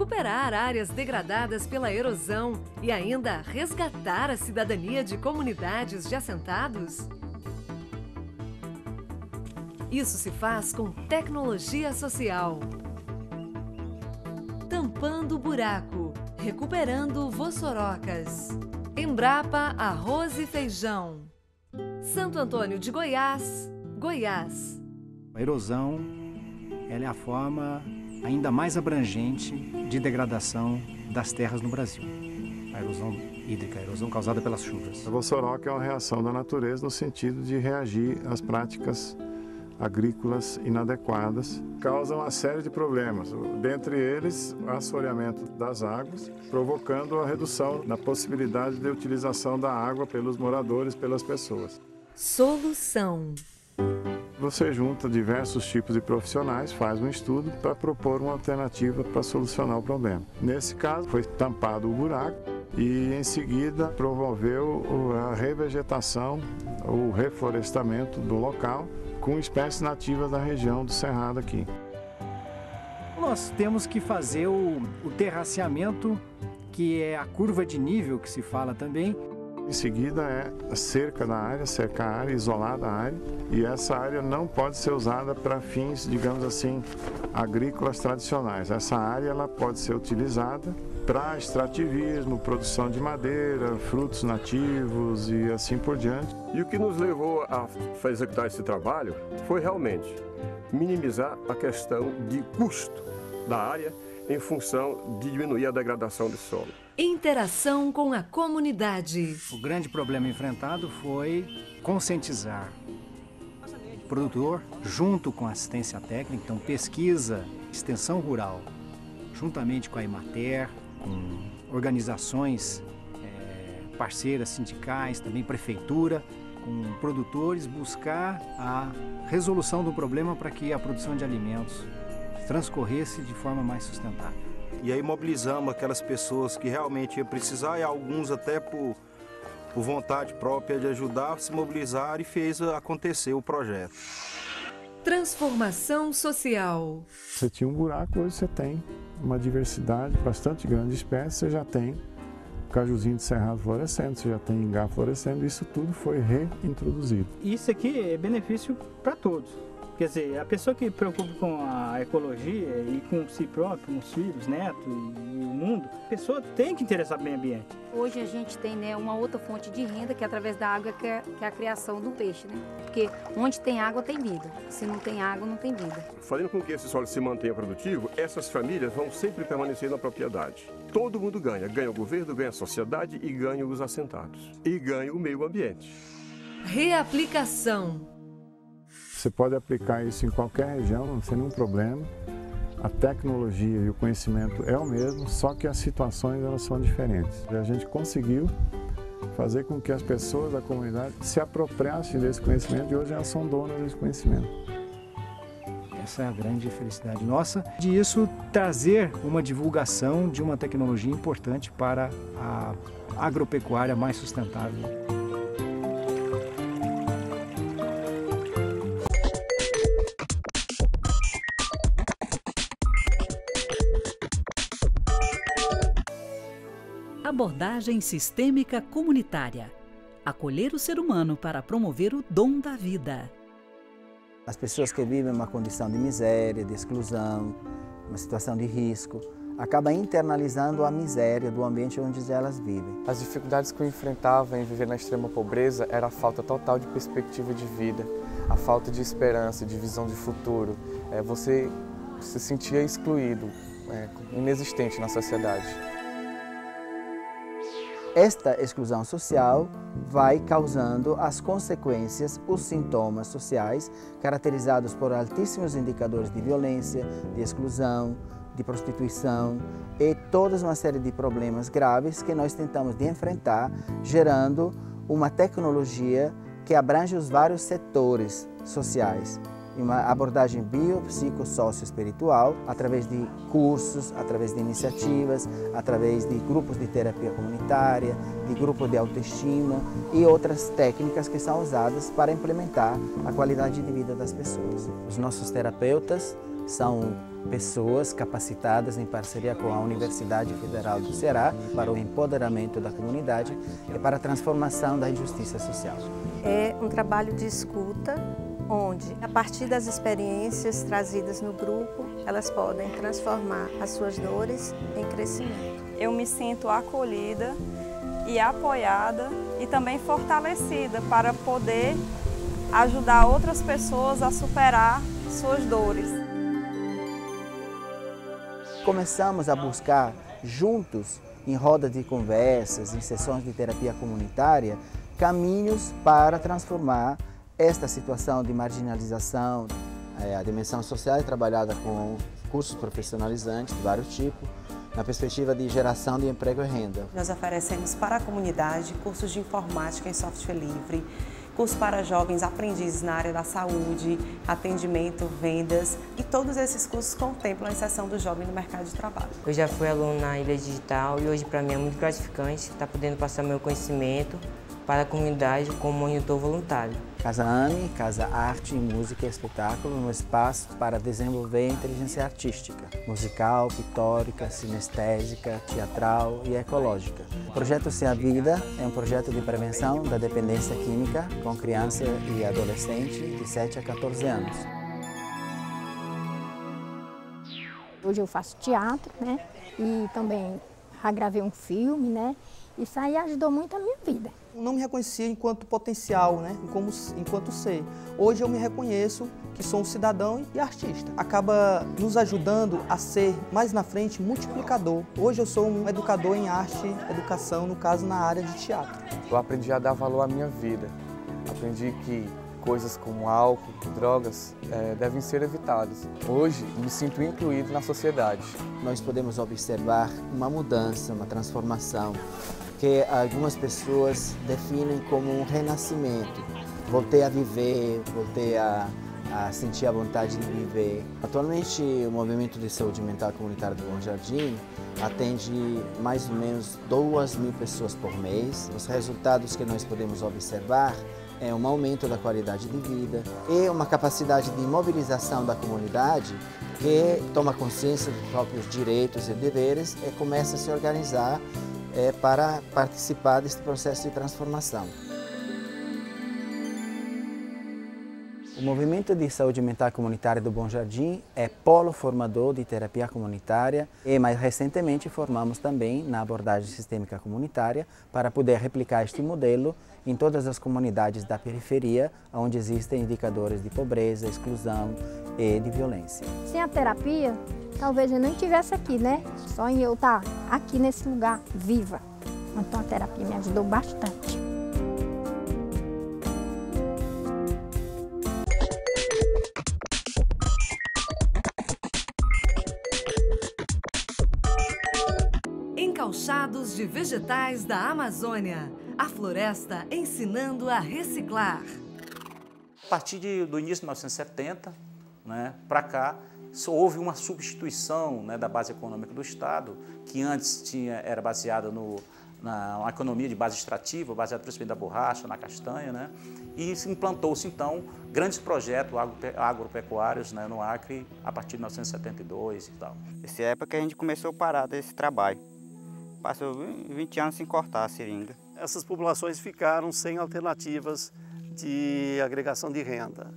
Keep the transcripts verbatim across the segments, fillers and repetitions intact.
recuperar áreas degradadas pela erosão e ainda resgatar a cidadania de comunidades de assentados? Isso se faz com tecnologia social. Tampando o buraco, recuperando Vossorocas. Embrapa Arroz e Feijão. Santo Antônio de Goiás, Goiás. A erosão, ela é a forma ainda mais abrangente de degradação das terras no Brasil. A erosão hídrica, a erosão causada pelas chuvas. A Vossoroca é uma reação da natureza no sentido de reagir às práticas agrícolas inadequadas. Causa uma série de problemas, dentre eles o assoreamento das águas, provocando a redução na possibilidade de utilização da água pelos moradores, pelas pessoas. Solução. Você junta diversos tipos de profissionais, faz um estudo para propor uma alternativa para solucionar o problema. Nesse caso, foi tampado o buraco e, em seguida, promoveu a revegetação, o reflorestamento do local com espécies nativas da região do Cerrado aqui. Nós temos que fazer o, o terraceamento, que é a curva de nível que se fala também. Em seguida é a cerca da área, cercar a área, isolar a área, e essa área não pode ser usada para fins, digamos assim, agrícolas tradicionais. Essa área ela pode ser utilizada para extrativismo, produção de madeira, frutos nativos e assim por diante. E o que nos levou a executar esse trabalho foi realmente minimizar a questão de custo da área em função de diminuir a degradação do solo. Interação com a comunidade. O grande problema enfrentado foi conscientizar o produtor, junto com assistência técnica, então pesquisa, extensão rural, juntamente com a Emater, com organizações é, parceiras, sindicais, também prefeitura, com produtores, buscar a resolução do problema para que a produção de alimentos transcorresse de forma mais sustentável. E aí mobilizamos aquelas pessoas que realmente iam precisar, e alguns até por, por vontade própria de ajudar, se mobilizaram e fez acontecer o projeto. Transformação social. Você tinha um buraco, hoje você tem uma diversidade bastante grande de espécies, você já tem cajuzinho de cerrado florescendo, você já tem ingá florescendo, isso tudo foi reintroduzido. Isso aqui é benefício para todos. Quer dizer, a pessoa que preocupa com a ecologia e com si próprio, com os filhos, netos e, e o mundo, a pessoa tem que interessar bem o ambiente. Hoje a gente tem, né, uma outra fonte de renda, que é através da água, que é, que é a criação do peixe, né? Porque onde tem água tem vida, se não tem água não tem vida. Fazendo com que esse solo se mantenha produtivo, essas famílias vão sempre permanecer na propriedade. Todo mundo ganha, ganha o governo, ganha a sociedade e ganha os assentados. E ganha o meio ambiente. Reaplicação. Você pode aplicar isso em qualquer região, não tem nenhum problema. A tecnologia e o conhecimento é o mesmo, só que as situações elas são diferentes. E a gente conseguiu fazer com que as pessoas da comunidade se apropriassem desse conhecimento e hoje elas são donas desse conhecimento. Essa é a grande felicidade nossa, de isso trazer uma divulgação de uma tecnologia importante para a agropecuária mais sustentável. Abordagem sistêmica comunitária. Acolher o ser humano para promover o dom da vida. As pessoas que vivem uma condição de miséria, de exclusão, uma situação de risco, acabam internalizando a miséria do ambiente onde elas vivem. As dificuldades que eu enfrentava em viver na extrema pobreza era a falta total de perspectiva de vida, a falta de esperança, de visão de futuro. É, você se sentia excluído, é, inexistente na sociedade. Esta exclusão social vai causando as consequências, os sintomas sociais, caracterizados por altíssimos indicadores de violência, de exclusão, de prostituição e toda uma série de problemas graves que nós tentamos de enfrentar, gerando uma tecnologia que abrange os vários setores sociais. Uma abordagem biopsicossócio-espiritual, através de cursos, através de iniciativas, através de grupos de terapia comunitária, de grupos de autoestima e outras técnicas que são usadas para implementar a qualidade de vida das pessoas. Os nossos terapeutas são pessoas capacitadas em parceria com a Universidade Federal do Ceará para o empoderamento da comunidade e para a transformação da injustiça social. É um trabalho de escuta, onde, a partir das experiências trazidas no grupo, elas podem transformar as suas dores em crescimento. Eu me sinto acolhida e apoiada e também fortalecida para poder ajudar outras pessoas a superar suas dores. Começamos a buscar juntos, em roda de conversas, em sessões de terapia comunitária, caminhos para transformar esta situação de marginalização. A dimensão social é trabalhada com cursos profissionalizantes de vários tipos, na perspectiva de geração de emprego e renda. Nós oferecemos para a comunidade cursos de informática em software livre, curso para jovens aprendizes na área da saúde, atendimento, vendas, e todos esses cursos contemplam a inserção do jovem no mercado de trabalho. Eu já fui aluno na Ilha Digital e hoje para mim é muito gratificante estar podendo passar meu conhecimento para a comunidade como monitor voluntário. Casa Anne, Casa Arte, Música e Espetáculo, um espaço para desenvolver a inteligência artística, musical, pictórica, sinestésica, teatral e ecológica. O projeto Se a Vida é um projeto de prevenção da dependência química com criança e adolescente de sete a quatorze anos. Hoje eu faço teatro, né? E também já gravei um filme, né? Isso aí ajudou muito a minha vida. Eu não me reconhecia enquanto potencial, né? Como, enquanto ser. Hoje eu me reconheço que sou um cidadão e artista. Acaba nos ajudando a ser, mais na frente, multiplicador. Hoje eu sou um educador em arte, educação, no caso, na área de teatro. Eu aprendi a dar valor à minha vida. Aprendi que coisas como álcool, drogas, é, devem ser evitadas. Hoje, me sinto incluído na sociedade. Nós podemos observar uma mudança, uma transformação, que algumas pessoas definem como um renascimento. Voltei a viver, voltei a, a sentir a vontade de viver. Atualmente, o Movimento de Saúde Mental Comunitária do Bom Jardim atende mais ou menos duas mil pessoas por mês. Os resultados que nós podemos observar é um aumento da qualidade de vida e uma capacidade de mobilização da comunidade que toma consciência dos próprios direitos e deveres e começa a se organizar é, para participar desse processo de transformação. O Movimento de Saúde Mental Comunitária do Bom Jardim é polo formador de terapia comunitária e, mais recentemente, formamos também na abordagem sistêmica comunitária para poder replicar este modelo em todas as comunidades da periferia, onde existem indicadores de pobreza, exclusão e de violência. Sem a terapia, talvez eu nem estivesse aqui, né? Só em eu estar aqui nesse lugar, viva. Então a terapia me ajudou bastante. Encauchados de vegetais da Amazônia. A floresta ensinando a reciclar. A partir de, do início de mil novecentos e setenta, né, para cá, houve uma substituição, né, da base econômica do Estado, que antes tinha, era baseada no, na uma economia de base extrativa, baseada principalmente da borracha, na castanha, né, e implantou-se, então, grandes projetos agropecuários, né, no Acre, a partir de mil novecentos e setenta e dois e tal. Essa época que a gente começou a parar desse trabalho. Passou vinte anos sem cortar a seringa. Essas populações ficaram sem alternativas de agregação de renda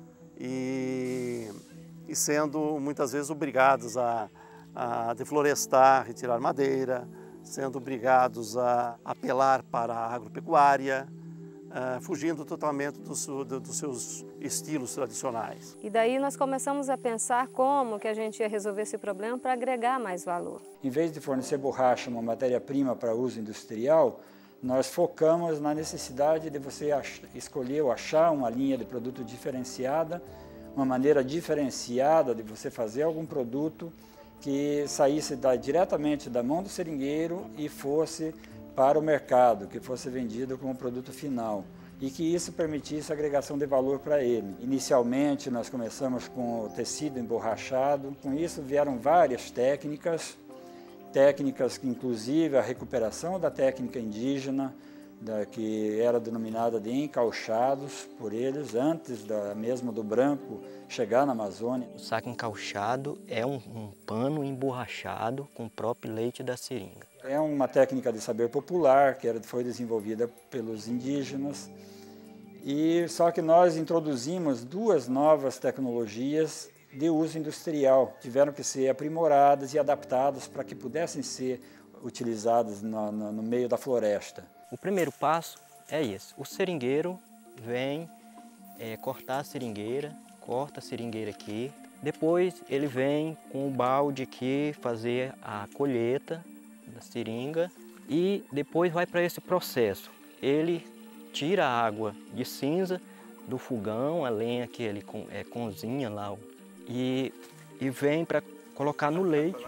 e, e sendo muitas vezes obrigados a, a deflorestar, retirar madeira, sendo obrigados a apelar para a agropecuária, uh, fugindo totalmente dos, do, dos seus estilos tradicionais. E daí nós começamos a pensar como que a gente ia resolver esse problema para agregar mais valor. Em vez de fornecer borracha, uma matéria-prima para uso industrial, nós focamos na necessidade de você escolher ou achar uma linha de produto diferenciada, uma maneira diferenciada de você fazer algum produto que saísse da, diretamente da mão do seringueiro e fosse para o mercado, que fosse vendido como produto final e que isso permitisse agregação de valor para ele. Inicialmente nós começamos com o tecido emborrachado, com isso vieram várias técnicas, técnicas que inclusive a recuperação da técnica indígena, da, que era denominada de encauchados por eles, antes da, mesmo do branco chegar na Amazônia. O saco encauchado é um, um pano emborrachado com o próprio leite da seringa. É uma técnica de saber popular que era, foi desenvolvida pelos indígenas. E só que nós introduzimos duas novas tecnologias de uso industrial. Tiveram que ser aprimoradas e adaptadas para que pudessem ser utilizadas no, no, no meio da floresta. O primeiro passo é esse. O seringueiro vem é, cortar a seringueira, corta a seringueira aqui. Depois ele vem com o balde aqui fazer a colheita da seringa e depois vai para esse processo. Ele tira a água de cinza do fogão, a lenha que ele é, cozinha lá, e, e vem para colocar no leite.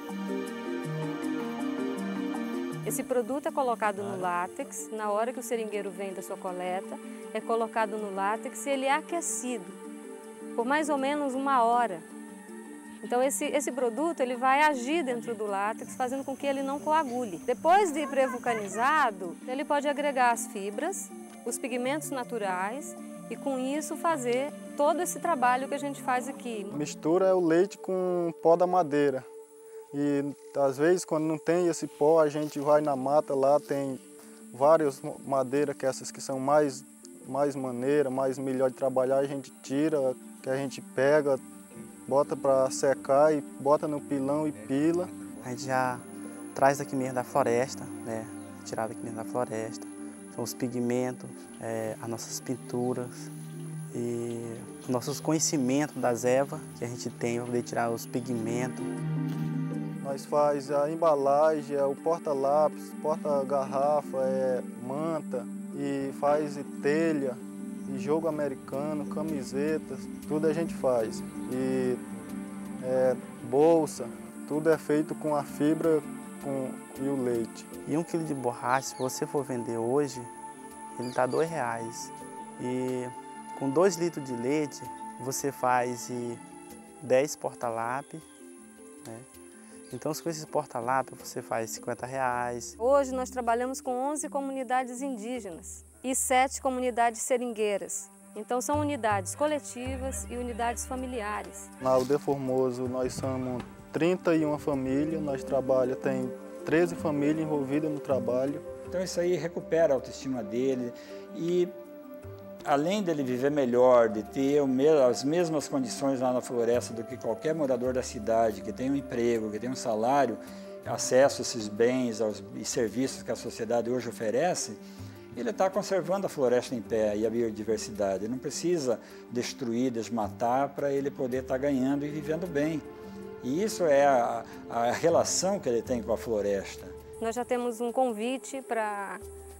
Esse produto é colocado no látex, na hora que o seringueiro vem da sua coleta, é colocado no látex e ele é aquecido por mais ou menos uma hora. Então esse, esse produto ele vai agir dentro do látex, fazendo com que ele não coagule. Depois de pré-vulcanizado, ele pode agregar as fibras, os pigmentos naturais e com isso fazer todo esse trabalho que a gente faz aqui. Mistura o leite com pó da madeira. E às vezes quando não tem esse pó, a gente vai na mata, lá tem várias madeiras, que essas que são mais, mais maneira, mais melhor de trabalhar, a gente tira, que a gente pega, bota para secar e bota no pilão e pila. A gente já traz aqui mesmo da floresta, né? Tirado aqui mesmo da floresta. São os pigmentos, é, as nossas pinturas e nossos conhecimentos das ervas que a gente tem para poder tirar os pigmentos. Nós faz a embalagem, o porta-lápis, porta-garrafa, é, manta e faz e telha, e jogo americano, camisetas, tudo a gente faz. E é, bolsa, tudo é feito com a fibra com, e o leite. E um quilo de borracha, se você for vender hoje, ele está dois reais. E com dois litros de leite, você faz e dez porta-lápis, né? Então, com esses porta-lápis, você faz cinquenta reais. Hoje nós trabalhamos com onze comunidades indígenas e sete comunidades seringueiras. Então, são unidades coletivas e unidades familiares. Na Aldeia Formoso, nós somos trinta e uma famílias, nós trabalhamos, tem treze famílias envolvidas no trabalho. Então, isso aí recupera a autoestima dele e, além dele viver melhor, de ter as mesmas condições lá na floresta do que qualquer morador da cidade, que tem um emprego, que tem um salário, acesso a esses bens aos, e serviços que a sociedade hoje oferece, ele está conservando a floresta em pé e a biodiversidade. Ele não precisa destruir, desmatar para ele poder estar ganhando e vivendo bem. E isso é a, a relação que ele tem com a floresta. Nós já temos um convite para a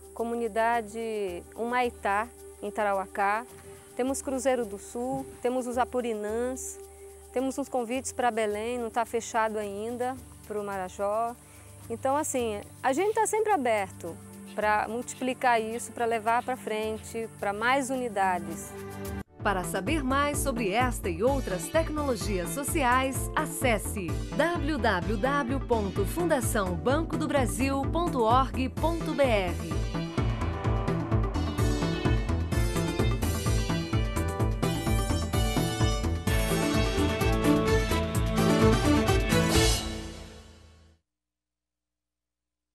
comunidade Humaitá, em Tarauacá, temos Cruzeiro do Sul, temos os Apurinãs, temos uns convites para Belém, não está fechado ainda, para o Marajó. Então, assim, a gente está sempre aberto para multiplicar isso, para levar para frente, para mais unidades. Para saber mais sobre esta e outras tecnologias sociais, acesse w w w ponto fundação banco do brasil ponto org ponto br.